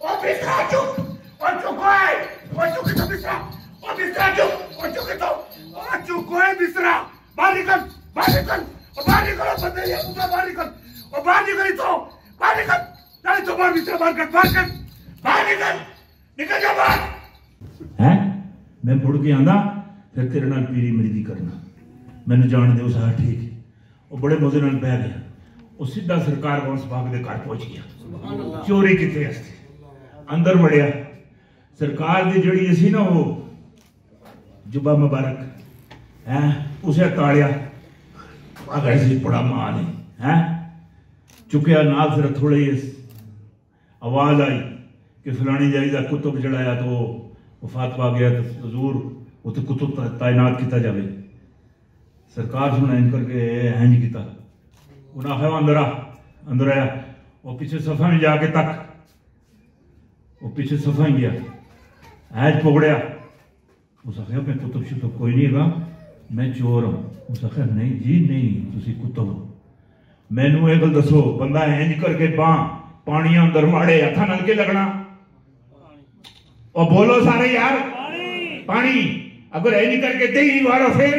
بسترا چک چکوائے چکے تو بسترا بسترا چک چکے تو چکوائے بسترا باہر نکل باہر نکل باہر نکل بندے باہر نکل باہر نکلی تو باہر نکل نہیں تو باہر بسترا باہر کر باہر نکل جا باہر ہے میں مڑ کے آندا پھر تیرے نال پیری مریدی کرنا مینوں جان دے اس ہاں ٹھیک وہ بڑے مزے نال بہ گیا وہ سیدھا سرکار غوث پاک دے گھر پہنچ گیا چوری کیتے اس اندر وڑیا سرکار دی جڑی سی نا وہ جبہ مبارک ہیں اسے تاڑیا اگر سی بڑا مان ہے ہیں چکیا نال سے تھوڑے ہی آواز آئی کہ فلانی جائزہ کتب جڑایا تو وفات پا گیا تو حضور وہ تو کتب تعینات کیتا جاوے سرکار سنا ان کر کے ہینج کیتا انہاں آخیا اندر آیا وہ پیچھے صفحہ میں جا کے تک وہ پیچھے صفحہ میں گیا ہینج پکڑیا اس آخیا میں کتب شتب کوئی نہیں گا میں چور ہوں اس آخیا نہیں جی نہیں تسی کتب ہو میں نو ایک گل دسو بندہ ہینج کر کے پانی اندر واڑے ہتھاں نال کے لگنا اور بولو سارے یار پانی اگر اینی کر کے دہی وارو پھر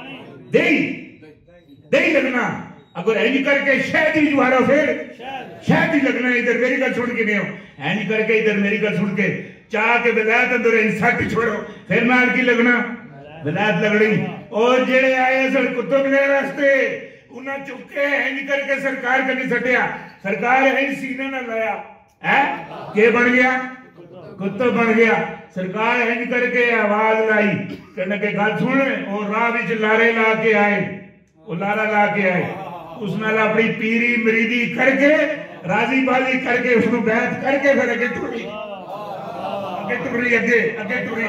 دہی لگنا اگر اینی کر کے شہد ہی وارو پھر شہد ہی لگنا ادھر میری گل سن کے نہیں ہو اینی کر کے ادھر میری گل سن کے چاہ کے ولایت اندر انسٹ چھوڑو پھر نال کی لگنا ولایت لگنی اور جڑے آئے سر کتب نے راستے انہاں چکے اینی کر کے سرکار کا نہیں سٹیا سرکار اینی سینے نہ لایا کہ بن گیا کتب بن گیا سرکار ہنج کر کے آواز لائی کہنے کے گل سن اور راہ وچ لارے لا کے آئے وہ لارا لا کے آئے اس نال اپنی پیری مریدی کر کے راضی بازی کر کے اس کو بیعت کر کے پھر اگے ٹری اگے ٹری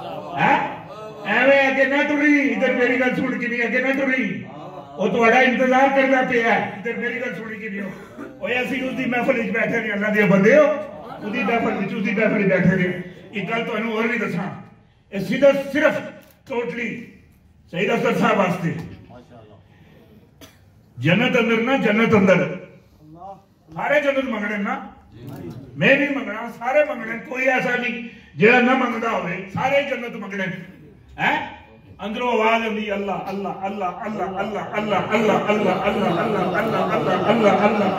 ایویں اگے نہ ٹری ادھر میری گل سن کے نہیں اگے نہ ٹری وہ تہاڈا انتظار کردا پیا ہے ادھر میری گل سن کے نہیں او اسی اس دی محفل وچ بیٹھے نہیں اللہ دے بندے ہو اسی محفل بیٹھے گئے ایک گل تو اور بھی دساں یہ سیدھا صرف ٹوٹلی سید افضل صاحب واسطے جنت اندر نا جنت اندر سارے جنت منگنے نا میں بھی منگنا سارے منگنے کوئی ایسا نہیں جہاں نہ منگتا ہوئے سارے جنت منگنے اندروں آواز ہوئی اللہ اللہ اللہ اللہ اللہ اللہ اللہ اللہ اللہ اللہ اللہ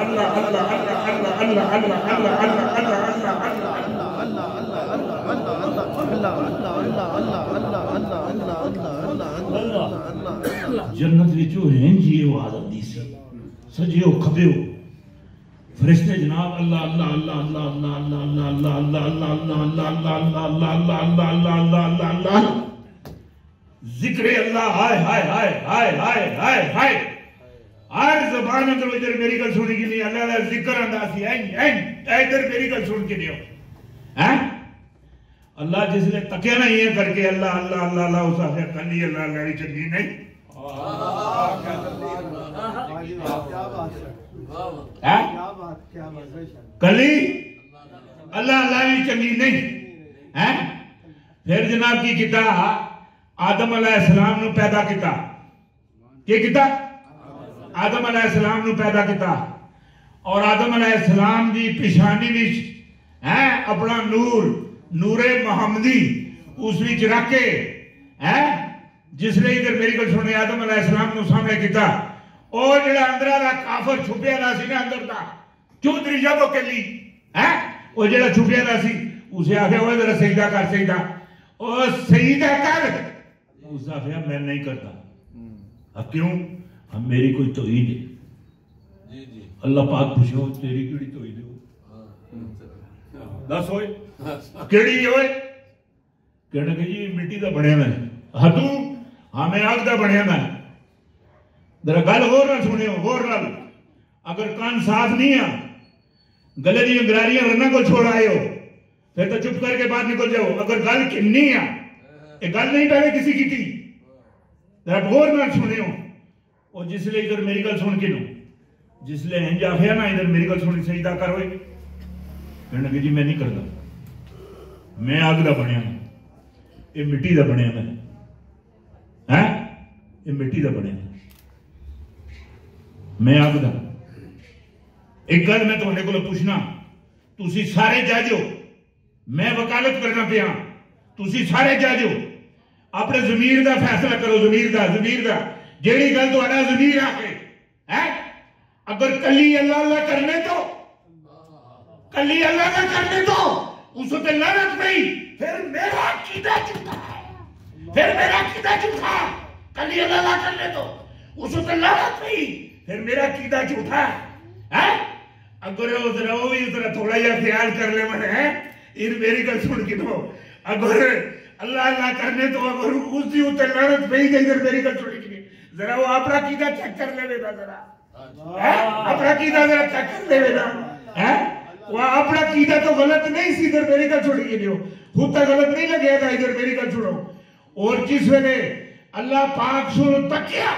اللہ جنت وچوں ہیں جی آواز آندی سی سجیو کھبیو فرشتے جناب اللہ اللہ اللہ اللہ اللہ اللہ اللہ اللہ اللہ اللہ اللہ اللہ اللہ اللہ اللہ اللہ اللہ اللہ ذکر اللہ ہائے ہائے ہائے ہائے ہائے ہائے ہائے ہر زبان اندر ادھر میری گل سنی کی نہیں اللہ اللہ ذکر انداسی ادھر میری گل سن کے نہیں اللہ جس نے تکیا نہ یہ کر کے اللہ اللہ اللہ اللہ اس آخر کلی اللہ لڑی چنگی نہیں کلی اللہ لڑی چنگی نہیں پھر جناب کی کتاب آدم علیہ السلام نو پیدا کیتا کی کیتا آدم علیہ السلام نو پیدا کیتا اور آدم علیہ السلام دی پیشانی وچ اپنا نور محمدی اس وچ رکھ کے جس نے ادھر میری گل سنے آدم علیہ السلام نو سامنے کیتا اور جڑا اندرا دا کافر چھپیا دا سی نا اندر دا چودھری جب وہ کلی وہ جڑا چھپیا دا سی اسے آخیا وہ ذرا سجدہ کر سجدہ اور سجدہ کر اس آخیا میں نہیں کرتا اب کیوں ہم میری کوئی توحید ہے اللہ پاک پوچھو تیری کیڑی توحید ہے دس ہوئے کیڑی ہوئے کہنے کہ جی مٹی دا بڑھیا میں ہتو ہمیں آگ دا بڑھیا میں ذرا گل غور نہ سنے ہو غور نہ اگر کان صاف نہیں ہے گلے دی انگراریاں ورنہ کو چھوڑ آئے ہو پھر تو چپ کر کے بعد نکل جاؤ اگر گل نہیں ہے یہ گل نہیں پہلے کسی کی تھی ذرا غور نہ سنے ہو اور جس لئے ادھر میری گل سن کے نو جس لئے ہنجا پھیا نا ادھر میری گل سنی سجدہ کر ہوئے کہنے کہ جی میں نہیں کرتا میں آگ دا بنیا میں یہ مٹی دا بنیا میں یہ مٹی دا بنیا میں آگ دا ایک گل میں تمہیں کو پوچھنا تسی سارے جج ہو، میں وکالت کرنا پیا، تسی سارے جج ہو، اپنے ضمیر دا فیصلہ کرو، ضمیر دا جیڑی گل تہاڈا ضمیر آکھے ہے، اگر کلی اللہ اللہ کرنے تو کلی اللہ نہ کرنے تو اس تے لعنت نہیں، پھر میرا عقیدہ جھوٹا ہے، پھر میرا عقیدہ جھوٹا ہے، کلی اللہ نہ کرنے تو اس تے لعنت نہیں، پھر میرا عقیدہ جھوٹا ہے۔ اگر وہ بھی تھوڑا جا خیال کر لے من ہے، ان میری گل سن کے دو، اگر اللہ اللہ کرنے تو اگر اس دی تے لعنت نہیں گئی، ادھر میری گل سن کے ذرا وہ اپنا عقیدہ چیک کر لے گا، ذرا اپنا عقیدہ ذرا چیک کر لے گا، وہ اپنا عقیدہ تو غلط نہیں سی، ادھر میری گل چھوڑی گئی، خود تک غلط نہیں لگیا تھا، ادھر میری گل چھوڑو۔ اور جس ویلے اللہ پاک سن تکیا،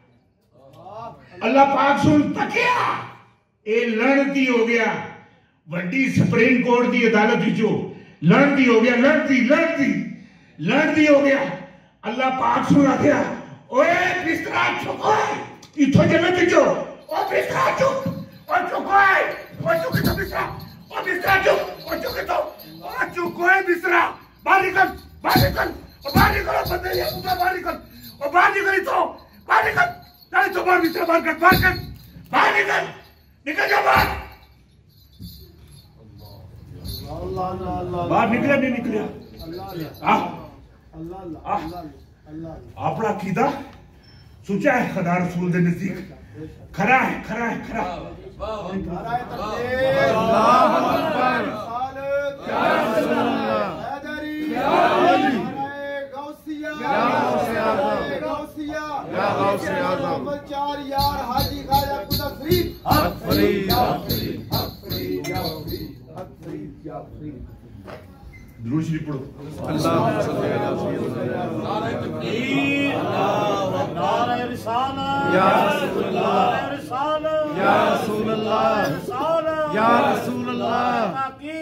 اللہ پاک سن تکیا، اے لڑتی ہو گیا، وڈی سپریم کورٹ دی عدالت جو لڑتی ہو گیا، لڑتی ہو گیا، اللہ پاک سن آ گیا، اوے بسترا چکو ہے، اتھو جنت جو، او بسترا چک، او چکو ہے، او چکے تو بسترا، او بسترا چک، او چکے تو، او چکو ہے بسترا، باہر نکل، باہر نکل، او باہر نکل، او بندے یا خدا باہر نکل، او باہر نکل تو، باہر نکل، نہیں تو باہر بسترا باہر کر، باہر نکل، نکل جا باہر، باہر نکلیا نہیں نکلیا، اپنا عقیدہ سوچا ہے خدا رسول دے نزدیک کھرا ہے، کھرا ہے، کھرا درود شریف پڑھو۔ اللہم صلی علی سیدنا نعرہ تکبیر، نعرہ رسالہ، یا رسول اللہ، نعرہ رسالہ، یا رسول اللہ، یا رسول اللہ،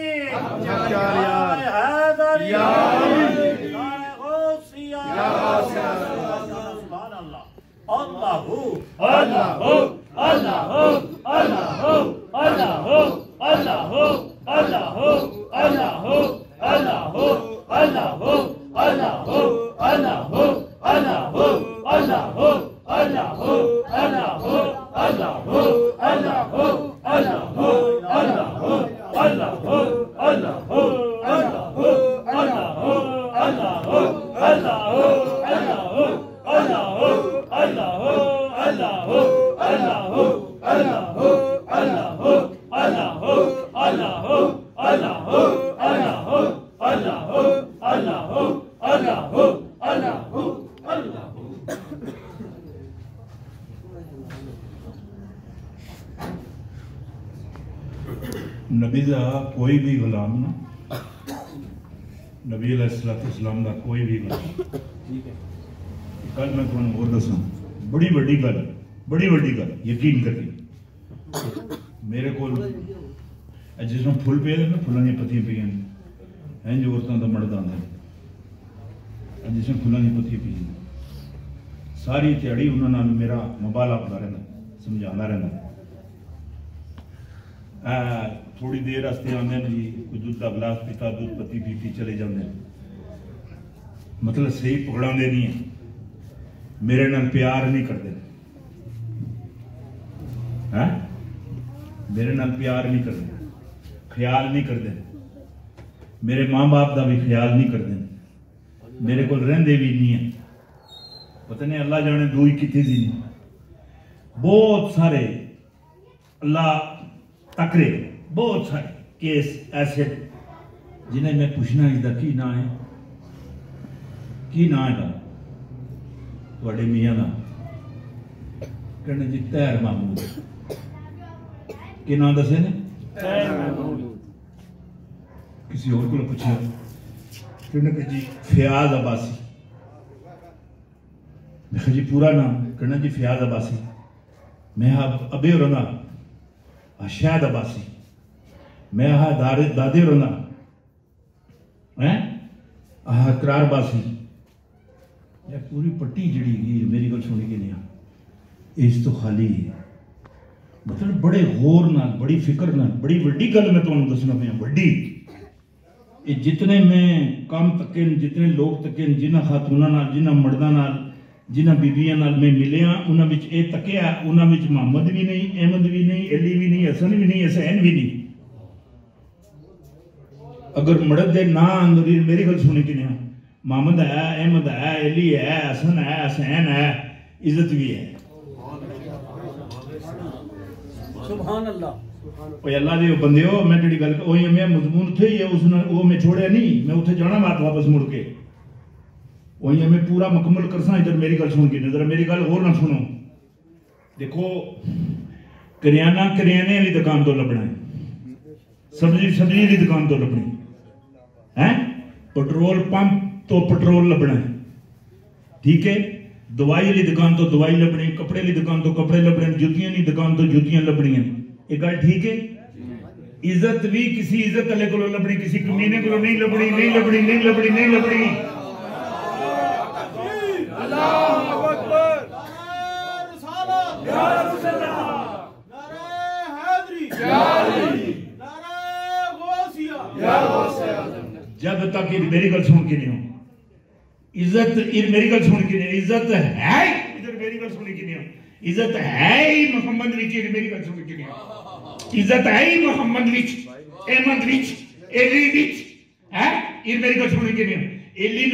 نعرہ حیدر، یا نعرہ غوثیہ، یا غوثیہ، سبحان اللہ، اللہ اللہ اللہ اللہ اللہ اللہ اللہ اللہ اللہ اللہ اللہ نبی دا کوئی بھی غلام نا، نبی علیہ السلام دا کوئی بھی غلام، کل میں تمہیں اور دساں بڑی وڈی گل یقین کر کے، میرے کو جس میں پھول پہ نا، پھلوں کی پتیاں پہ ہیں جو عورتوں کا مرد آتا ہے، جس میں پھلوں کی پتیاں پہ ساری تیاری انہوں نے میرا مبالغہ ہوتا رہتا، سمجھانا رہتا، تھوڑی دیر راستے آتے ہیں جی، کوئی دودھ کا گلاس پیتا، دودھ پتی پیتی چلے جاتے ہیں، مطلب صحیح پکڑا دے نہیں ہے، میرے نال پیار نہیں کرتے، میرے نال پیار نہیں کرتے، خیال نہیں کرتے، میرے ماں باپ دا بھی خیال نہیں کرتے، میرے کو رہندے بھی نہیں ہیں، پتہ نہیں اللہ جانے دوئی کتنی دی نہیں، بہت سارے اللہ تکرے، بہت سارے کیس ایسے جنہیں میں پوچھنا اس دا کی نا ہے، کی نا ہے دا توڑے میاں دا کہنے جی تیر محمود، کی نا دا سے نے تیر محمود، کسی اور کو پوچھا کہنے کہ جی فیاض عباسی، میں کہا جی پورا نام، کہنا جی فیاض عباسی، میں ابے رنا شاہد عباسی، میں دادے رنا اقرار باسی، یہ پوری پٹی جڑی گئی میری گل سنی کے نہیں اس تو خالی ہے، مطلب بڑے غور نال بڑی فکر نال بڑی وڈی گل میں تمہیں دسنا پیا وڈی یہ جتنے میں کام تکن جتنے لوگ تکن جنہ خاتونہ نال جنہ مردہ نال جنہ بیبیاں نال میں ملیا انہاں وچ اے تکیا انہاں وچ محمد بھی نہیں احمد بھی نہیں علی بھی نہیں حسن بھی نہیں حسین بھی نہیں اگر مرد دے نا اندر میری گل سنی کہ نہیں محمد ہے احمد ہے علی ہے حسن ہے حسین ہے عزت بھی ہے سبحان اللہ اوہ اللہ دے بندے ہو میں تیری گل اوہ میں مضمون تھے یہ اس نے وہ میں چھوڑیا نہیں میں اتھے جانا بات واپس مڑ کے وہیں میں پورا مکمل کرساں ادھر میری گل سن کے ذرا میری گل اور نہ سنو دیکھو کریانہ کریانے والی دکان تو لبنا ہے سبزی والی دکان تو لبنی ہے پٹرول پمپ تو پٹرول لبنا ہے ٹھیک ہے دوائی والی دکان تو دوائی لبنی کپڑے والی دکان تو کپڑے لبنے جوتیاں والی دکان تو جوتیاں لبنی ہیں یہ گل ٹھیک ہے عزت بھی کسی عزت والے کو لبنی کسی کمینے کو نہیں لبنی نہیں لبنی نہیں لبنی نہیں لبنی جب تک میری گل سن کے نہیں ہو عزت میری گل سن کے نہیں عزت ہے ادھر میری گل سن کے نہیں ہو عزت ہے ہی محمد وچ میری گل سن کے نہیں ہو عزت ہے ہی محمد وچ احمد وچ علی وچ ہے یہ میری گل سن کے نہیں ہو علی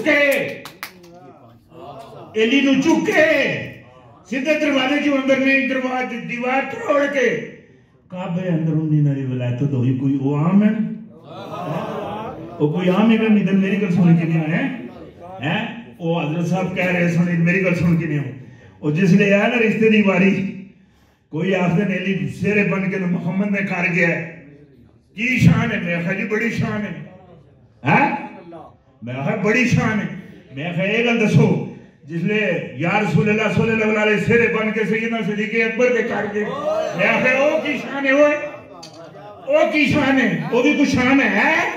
نو چکے سیدھے دروازے جو اندر نہیں دروازے دیوار توڑ کے کعبے اندر انہی ناری ولایت تو ہوئی کوئی وہ عام ہے وہ کوئی عام ہے ادھر میری گل سن کے نہیں ہے وہ حضرت صاحب کہہ رہے سن میری گل سن کے نہیں ہو اور جس لئے آیا نا رشتے دی واری کوئی آخر نیلی سیرے بن کے محمد نے کار گیا ہے کی شان ہے میں کہا جی بڑی شان ہے میں کہا بڑی شان ہے میں کہا ایک گل دسو جس لئے یا رسول اللہ صلی اللہ علیہ سیرے بن کے سیدنا صدیق اکبر کے کار گئے میں کہا او کی شان ہے او کی شان ہے وہ بھی کچھ شان ہے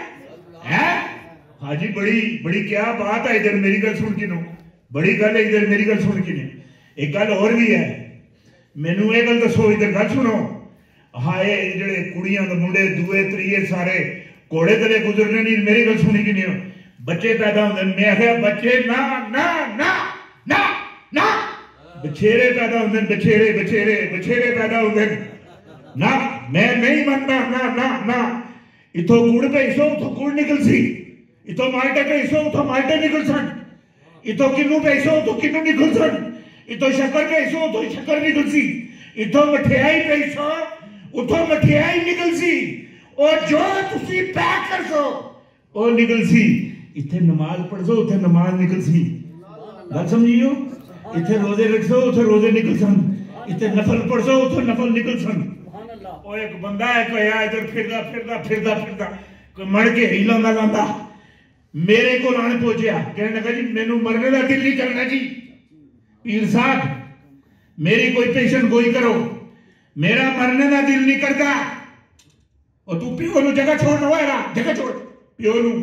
ہاں جی بڑی کیا بات ہے ادھر میری گل سن کے نو بڑی گل ہے ادھر میری گل سن کے نو ایک گل اور بھی ہے میں نو ایک گل دسو ادھر گل سنو ہائے جڑے کڑیاں دے منڈے دوے تریے سارے کوڑے تلے گزرنے نہیں میری گل سنی کی نہیں بچے پیدا ہوندے میں کہا بچے نا نا نا نا نا بچھیرے پیدا ہوندے بچھیرے پیدا ہوندے نا میں نہیں مننا نا نا نا اتھو گوڑ پہ اسو اتھو گوڑ نکل سی اتھو مالٹے پہ اسو اتھو مالٹے نکل سن اتھو کنو پہ اسو اتھو کنو نکل سن اتھو شکر پہ اسو اتھو شکر نکل سی اتھو مٹھیائی پہ اسو اتھو مٹھیائی نکل سی اور جو تسی پیک کر سو اور نکل سی اتھے نماز پڑھ سو اتھے نماز نکل سی بات سمجھئیو اتھے روزے رکھ سو اتھے روزے نکل سن اتھے نفل پڑھ سو اتھے نفل نکل سن اور ایک بندہ ہے کہ یا ادھر پھردا کوئی مر کے ہی لاندا لاندا میرے کو لانے پہنچیا کہنے لگا جی میں نو مرنے دا دل نہیں کرنا جی پیر صاحب میری کوئی پیشن گوئی کرو میرا مرنے دا دل نہیں کرتا اور تو پیو نو جگہ چھوڑنا ہوا ہے نا جگہ چھوڑ پیو نو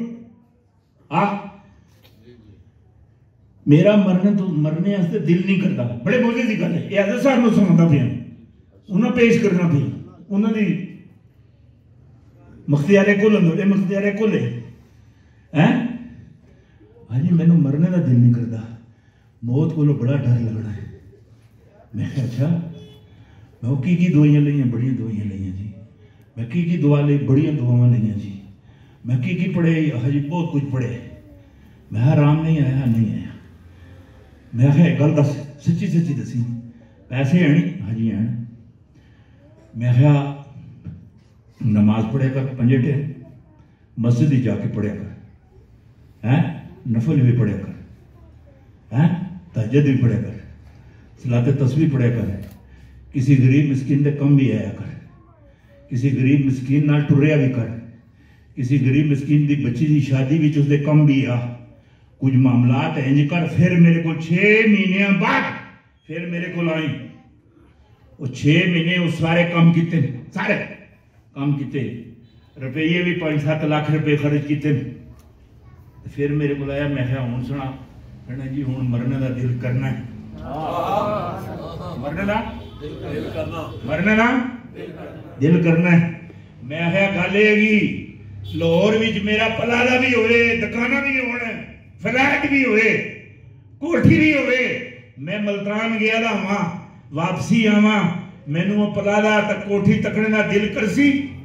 میرا مرنے ہستے دل نہیں کرتا بڑے موزے دی گل ہے یہ حضرت صاحب نو سناتا پیا انہوں پیش کرنا پیا انہوں دی مختیارے کل اندر اے مختیارے کل ہے ہاں جی میں نے مرنے دا دل نہیں کرتا موت کو بڑا ڈر لگنا ہے میں اچھا میں کی دوائیاں لئیاں بڑیاں دوائیاں لئیاں جی میں کی دعا لئی بڑیاں دعاواں لئیاں جی میں کی پڑھے ہاں جی بہت کچھ پڑھے میں حرام نہیں آیا میں کہا گل دس سچی دسی پیسے آنی ہاں جی آن میں کہا نماز پڑھے کر 5 ٹائم مسجد ہی جا کے پڑھے کر نفل بھی پڑھے کر تہجد بھی پڑھے کر صلاۃ تسبیح پڑھے کر کسی غریب مسکین دے کم بھی آیا کر کسی غریب مسکین نال ٹریا بھی کر کسی غریب مسکین دی بچی دی شادی بھی اس دے کم بھی آ کچھ معاملات انج کر پھر میرے کو 6 مہینے بعد پھر میرے کو آئیں وہ 6 مہینے اس سارے کام کیتے روپیے بھی 5-7 لاکھ روپے خرچ کیتے پھر میرے کو آیا میں کہا ہون سنا کہنا جی ہون مرنے دا دل کرنا ہے مرنے دا مرنا نا دل کرنا ہے میں آخیا گل یہ لاہور میرا پلالا بھی ہوئے دکانہ بھی ہونا فلیٹ بھی ہوئے کوٹھی بھی ہوئے میں ملتان گیا دا ہاں واپسی آواں مینوں پلالا تک کوٹھی تکنے دا دل کرسی